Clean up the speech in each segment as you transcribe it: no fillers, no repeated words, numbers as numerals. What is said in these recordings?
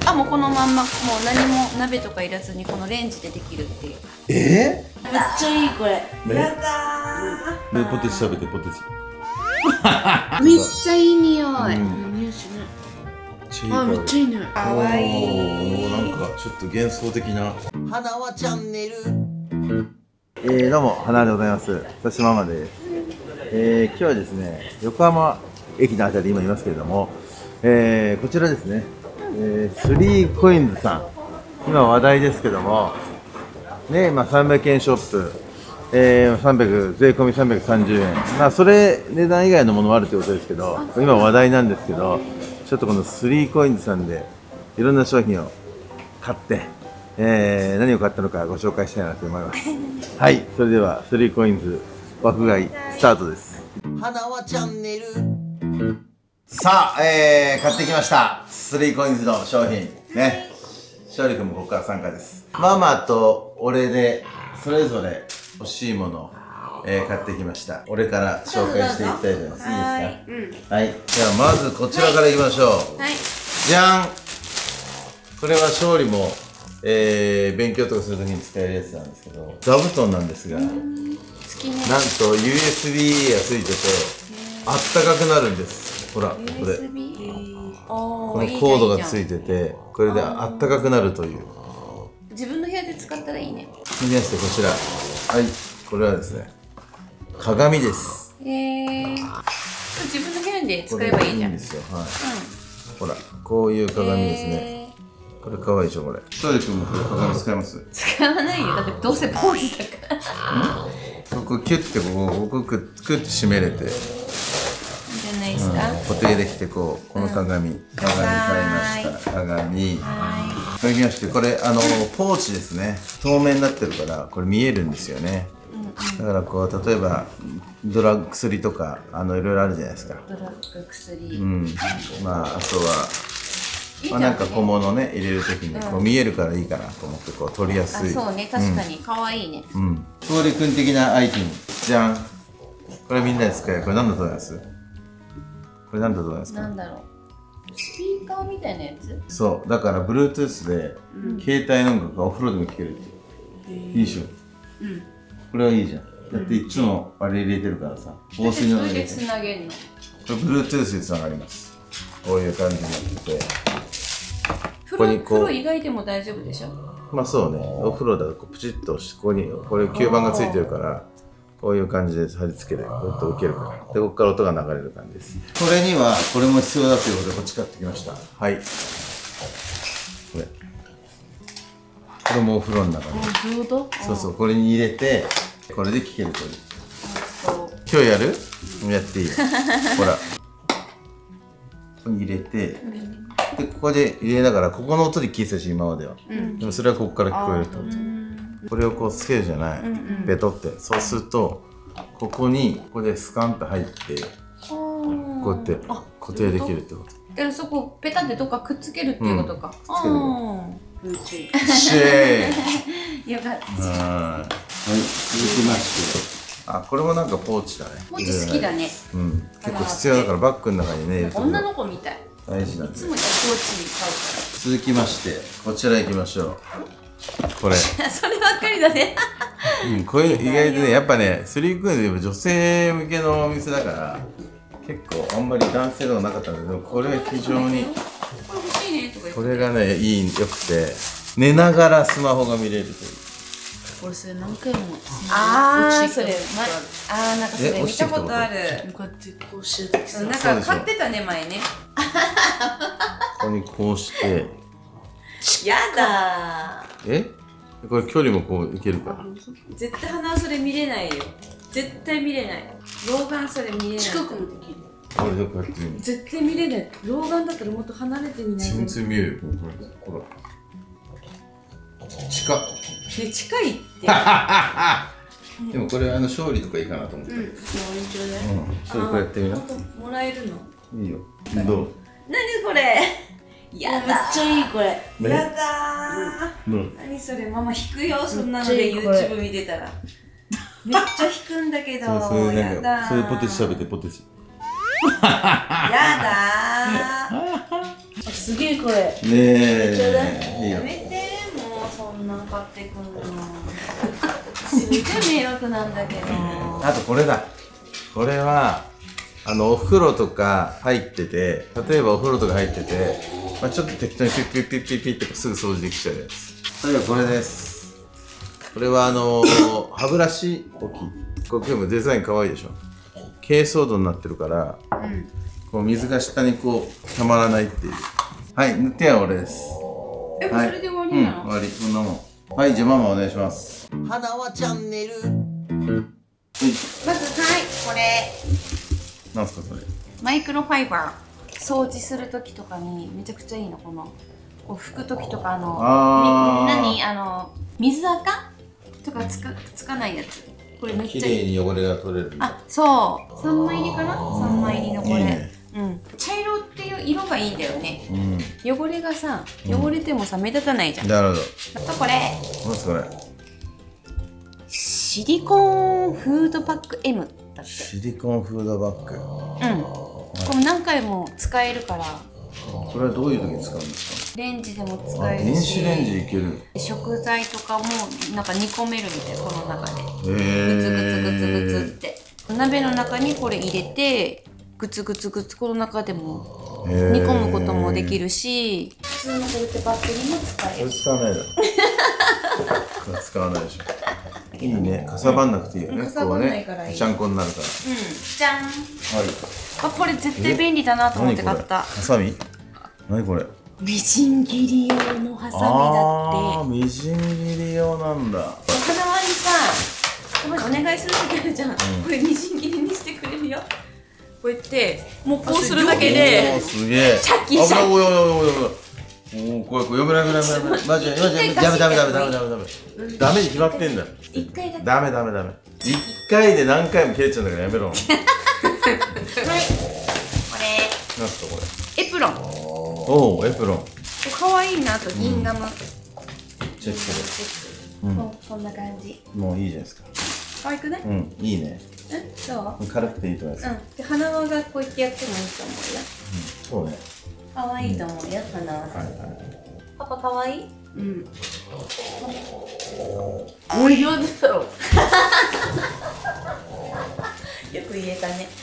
あ、もうこのまんま、もう何も鍋とかいらずにこのレンジでできるっていう。 めっちゃいいこれ。 やだー。ポテチ食べてポテチ。 めっちゃいい匂い。 あ、めっちゃいいね。 かわいい。 なんかちょっと幻想的な。 花輪チャンネル。 どうも花でございます。私ママです。今日はですね、横浜駅のあたり今いますけれども、こちらですね、3コインズさん、今話題ですけども、ね、300円ショップ、税込み330円、それ値段以外のものもあるということですけど、今話題なんですけど、ちょっとこの3コインズさんでいろんな商品を買って、何を買ったのかご紹介したいなと思います。はい、それでは3コインズ爆買いスタートです。 花輪チャンネル。 さあ、買ってきました。3コインズの商品。ね。勝利君もここから参加です。ママと俺で、それぞれ欲しいものを、買ってきました。俺から紹介していきたいと思います。いいですか？はい。じゃあ、まずこちらからいきましょう。 はい。 じゃん！これは勝利も、勉強とかするときに使えるやつなんですけど、座布団なんですが、なんと USB がついてて、あったかくなるんです。ほら、これ。このコードがついてて、これであったかくなるという。 自分の部屋で使ったらいいね。 続きまして、こちら。はい、これはですね、鏡です。 自分の部屋で使えばいいじゃん。 いいんですよ。はい。ほら、こういう鏡ですね。これ可愛いでしょ、これ。勝利君もこれ鏡使います？ 使わないよ。だってどうせポーズだから。 ここキュッてここクッて締めれて。 じゃないですか。 固定できてこの鏡買いました。鏡。続きましてこれポーチですね。透明になってるからこれ見えるんですよね。だからこう例えばドラッグ薬とかいろいろあるじゃないですか。 ドラッグ薬。 あとはなんか小物ね入れるときにこう見えるからいいかなと思ってこう取りやすい。 そうね、確かに可愛いね。 勝利君的なアイテムじゃん。これみんなで使える。これ何だと思います？これ何だと思いますか？ なんだろう。スピーカーみたいなやつ？ そう、だから Bluetooth で携帯の音楽がお風呂でも聴けるっていう。いいでしょ？これはいいじゃん。だっていつもあれ入れてるからさ。防水の入れて。 つなげるの？ これ Bluetooth でつながります。こういう感じになってて。 風呂以外でも大丈夫でしょ？ そうね。お風呂だとプチッと押して、ここにこれ吸盤がついてるから。こういう感じで貼り付けて、こうやって置けるから。で、ここから音が流れる感じです。これには、これも必要だということで、こっち買ってきました。はい。これもお風呂の中に。そうそう、これに入れて、これで聴けるという。今日やる？やっていいよ。ほら。ここに入れて、で、ここで入れながら、ここの音で聴いてたし、今までは。でもそれはここから聞こえるってこと。これをこうつけるじゃない、ベトって。そうするとここでスカンと入ってこうやって固定できるってこと。 だからそこペタってどっかくっつけるっていうことか。 つける。 よかった。 はい、続きましてこれもなんかポーチだね。 ポーチ好きだね。 結構必要だからバッグの中にね入れて女の子みたい。 大事なんで。 いつもポーチに買うから。 続きましてこちら行きましょう。これそればっかりだね。 こういう意外とねやっぱね3コインズでも女性向けのお店だから結構あんまり男性のなかったんだけどこれは非常にこれがねよくて寝ながらスマホが見れるという。 俺それ何回もそれなんかそれ見たことある。 こうやってこうしてる時さなんか買ってたね前ね。 ここにこうしてやだこれ距離もこういけるから。 絶対鼻はそれ見れないよ。絶対見れない。老眼それ見れない。 近くもできる。 これでこうやって見る。 絶対見れない。老眼だったらもっと離れてみないと。 全然見えるよ。ほら。近っ。 近いって。 でもこれ勝利とかいいかなと思って。それこうやってみな。 もらえるの？ いいよ。どう？ 何これ？やだ。 めっちゃいいこれ。 やだー。何それママ引くよそんなので YouTube 見てたら。めっちゃ引くんだけど。やだー。 それポテチ食べてポテチ。 やだー。 すげえこれ。 ねえ、いいよや。めて、もうそんなん買ってくんの。すごい迷惑なんだけど。 あとこれだ。これはお風呂とか入ってて、例えばお風呂とか入ってて、まあ、ちょっと適当にピッピッピッピッピッってすぐ掃除できちゃうやつ。それがこれです。これは歯ブラシ置き。これでもデザイン可愛いでしょ。珪藻土になってるから、こう水が下にこうたまらないっていう。はい、塗ってや俺です。 え、それで終わりなの？ 終わり、こんなもん。はい、じゃあママお願いします。 花輪チャンネル。 まず、はい、これ。 なんすかそれ。 マイクロファイバー。掃除するときとかにめちゃくちゃいいの、この。こう拭くときとか、水垢とかつかないやつ。これめっちゃいい。 綺麗に汚れが取れる。 あ、そう。3枚入りかな ?3 枚入りのこれ。 いいね。 うん。茶色っていう色がいいんだよね。 うん。 汚れがさ、汚れてもさ、目立たないじゃん。 なるほど。 あとこれ。 何すかこれ。 シリコンフードパック M だって。 シリコンフードバッグ。 うん。これ何回も使えるから。 これはどういう時に使うんですレンジでもか。 使えるし。 電子レンジいける。 食材とかもなんか煮込めるみたい、この中で。 へえ。 グツグツグツグツって。鍋の中にこれ入れて、グツグツグツこの中でも煮込むこともできるし、普通のこうやってバッテリーも使える。 これ使わないだろ。これ使わないでしょ。いいね。かさばんなくていいよね。 かさばんないからいい。 ぺちゃんこになるから。 じゃん。 はい。 あ、これ絶対便利だなと思って買った。 ハサミ？何これ？ みじん切り用のハサミだって。 ああ、みじん切り用なんだ。 お花輪にさ、お願いする時あるじゃん。これみじん切りにしてくれるよ。こうやってもうこうするだけですげえ。 シャキシャキ。 おいおいおいおいおい。おお、これ読めないマジでダメに決まってんだ。 一回だけ。 ダメ。一回で何回も切れちゃうんだからやめろ。 はい。これ。 なんすかこれ。 エプロン。 おお、エプロン。 可愛いなとギンガム。 チェック。 こんな感じ。 もういいじゃないですか。 可愛くない？ うん、いいね。 そう？ 軽くていいと思います。 で、花輪がこうやってやってもいいと思うよ。 そうね。 可愛いと思うよ、花輪さん。パパ可愛い？うん。 おいよだろ。 よく言えたね。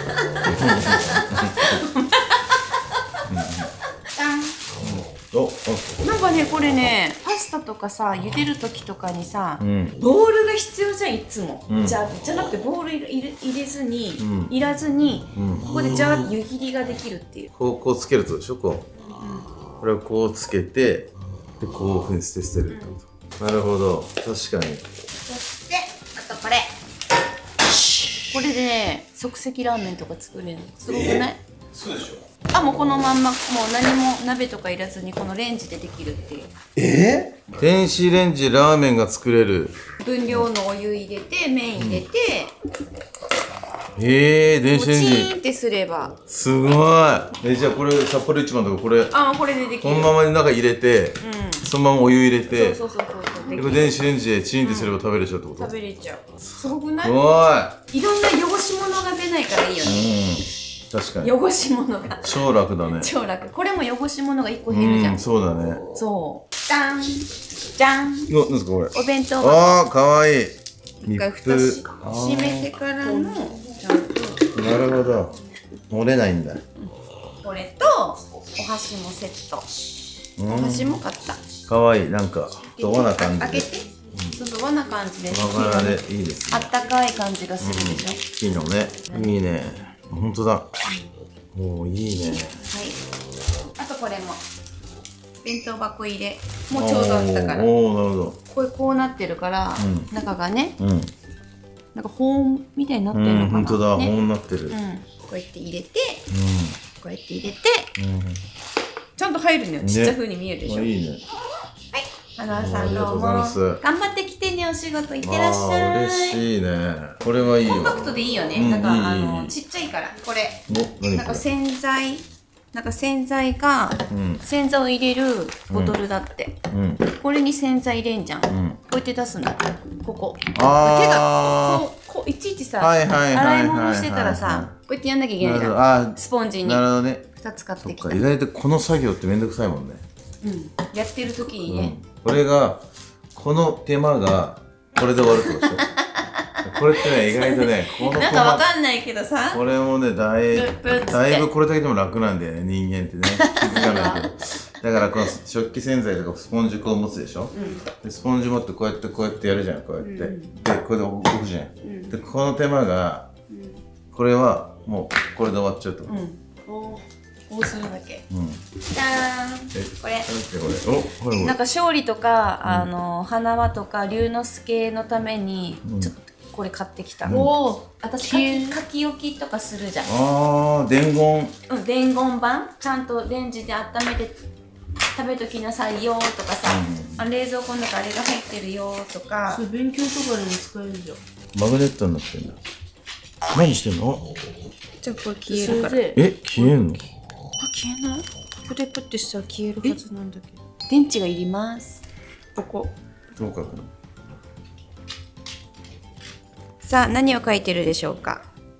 なんかね、これね、パスタとかさ、茹でる時とかにさ、ボウルが必要じゃん、いつも。じゃなくてボウルいらずに、ここでじゃあ湯切りができるっていう。 こうつけるとでしょ、こう。これをこうつけて、でこういうふうに捨てるってこと。なるほど、確かに。 そして、あとこれ。これで即席ラーメンとか作れるの。すごくない？ そうでしょ。 あ、もうこのまんま、もう何も鍋とかいらずにこのレンジでできるっていう。 電子レンジラーメンが作れる。 分量のお湯入れて、麺入れて、 電子レンチジ。 ーンってすれば。 すごい。じゃあこれ札幌一番とかこれ。 あ、これでできる。 このままに中入れて、そのままお湯入れて、 そう。 でこれ電子レンジでチンってすれば食べれちゃうってこと？ 食べれちゃう。すごくない？ すごい。 いろんな汚し物が出ないからいいよね。 確かに。 汚し物が。 超楽だね。 超楽。これも汚し物が1個減るじゃん。 そうだね。 そう。じゃん。じゃん。 何ですかこれ？ お弁当箱。 ああ、かわいい。 一回蓋閉めてからのちゃんと。 なるほど。漏れないんだ。 これとお箸もセット。お箸も買った。 かわいい。なんか和な感じで。 開けて。そう和な感じで。 和柄でいいですね。 あったかい感じがするでしょ。 いいのね。いいね。本当だ。おお、いいね。 はい。あとこれも弁当箱入れ。もうちょうどあったから。 おお、なるほど。 こうなってるから中がね。なんか保温みたいになってるのかな。 本当だ。保温になってる。 こうやって入れて、こうやって入れて、ちゃんと入るのよ。ちっちゃい風に見えるでしょ。 いいね。 はい、花輪さんどうも頑張ってきてね、お仕事行ってらっしゃい。 嬉しいね。これはいいよ。 コンパクトでいいよね。なんかちっちゃいからこれ。なんか洗剤が洗剤を入れるボトルだって。これに洗剤入れんじゃん。こうやって出すんだって。ここ。手がこういちいちさ洗い物してたらさ、こうやってやんなきゃいけないじゃん。スポンジに。 なるほどね。 2つ買っそっか、 てきた。 意外とこの作業ってめんどくさいもんね。 やってる時にね、 これが、この手間がこれで終わるってことでしょ。これってね、意外とね、このなんかわかんないけどさ、 これもね、だいぶこれだけでも楽なんだよね、人間ってね。気づかないけど。だからこの食器洗剤とかスポンジこう持つでしょ、でスポンジ持ってこうやってやるじゃん、こうやって。で、これで置くじゃん。で、この手間が、これはもうこれで終わっちゃうと思う。 こうするだけ。じゃーん。これ。 これなんか勝利とか、花輪とか龍之介のために、ちょっとこれ買ってきた。私書き置きとかするじゃん。 ああ、伝言。 伝言板ちゃんとレンジで温めて食べときなさいよとかさ、冷蔵庫の中あれが入ってるよとか。 それ勉強とかでも使えるじゃん。 マグネットになってんだ。何してんの？ じゃあこれ消えるから。 消えんの？ 消えない？プテプテしたら消えるはずなんだけど。電池がいります。ここ。 どうかな。 さあ、何を書いてるでしょうか。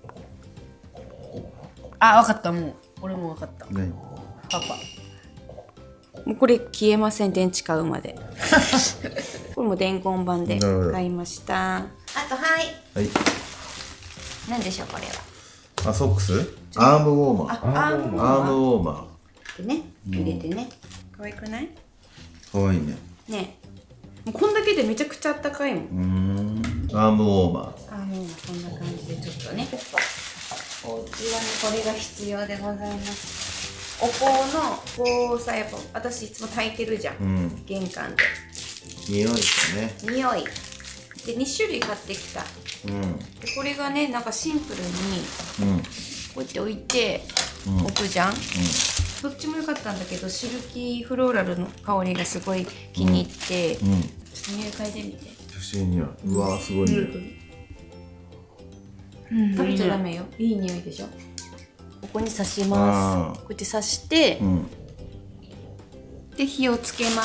あ、わかった、もう。俺もわかった。 ね。 パパ。 もうこれ消えません、電池買うまで。これも伝言板で買いました。あと、はい。 はい。 何でしょう、これは。 あ、ソックス？アームウォーマー。 アームウォーマー。 アームウォーマでね、入れてね。可愛くない？ ー。かわいいね。 ね。もうこんだけでめちゃくちゃあったかいもん。 アームウォーマー。 アームウォーマー、こんな感じでちょっとね。お家はね、これが必要でございます。お香のこうさ、やっぱ私いつも炊いてるじゃん、玄関で。 匂いですね。 匂いで2種類買ってきた。でこれがね、なんかシンプルにこうやって置いて置くじゃん、どっちも良かったんだけど、シルキーフローラルの香りがすごい気に入って、ちょっと匂い嗅いでみて。 不思議には。うわー、すごいね。 食べちゃダメよ。いい匂いでしょ。ここに刺します。こうやって刺して、で火をつけます。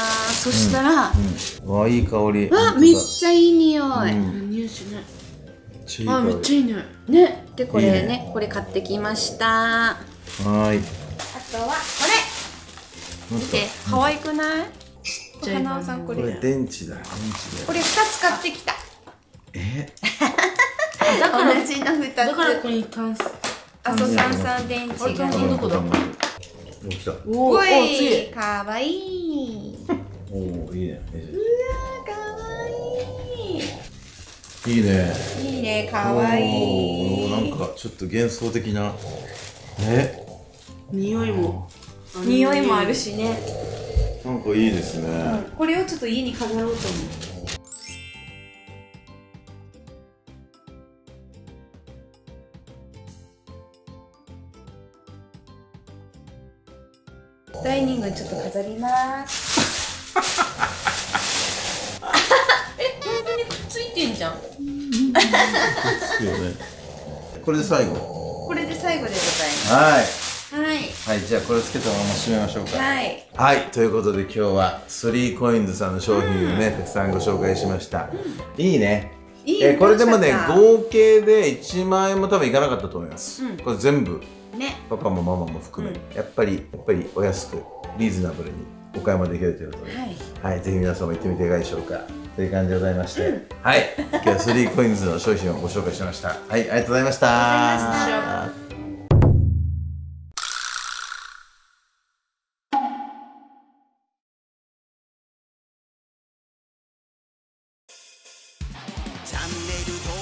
そしたら、 わあ、いい香り。 わ、めっちゃいい匂い。 匂いしない。 あ、 めっちゃいいね。 ね、でこれね、これ買ってきました。 はーい。 あとはこれ。見て、可愛くない？花尾さんこれ。 これ電池だ。 これ2つ買ってきた。 だから同じの2つ。 だからここに炭酸。 炭酸電池がね。 どこだ？ 来た。 おーい、かわいい。 おお、いいね。 うわー、かわいい。 いいね。 いいね、かわいい。 なんかちょっと幻想的な。 匂いも。 匂いもあるしね。 なんかいいですね。 これをちょっと家に飾ろうと思う。ダイニングにちょっと飾ります。本当にくっついてんじゃん。 これで最後。 これで最後でございます。 はい。 はい。 はい、じゃあこれつけたまま締めましょうか。 はい。 はい、ということで今日は3COINSさんの商品をね、たくさんご紹介しました。いいね。これでもね、合計で1万円も多分いかなかったと思います。これ全部。 ね、 パパもママも含め、やっぱりお安くリーズナブルにお買い物できるということで、はい、ぜひ皆さんも行ってみていかがでしょうかという感じでございまして、はい、今日は3COINSの商品をご紹介しました。はい、ありがとうございました。 チャンネル登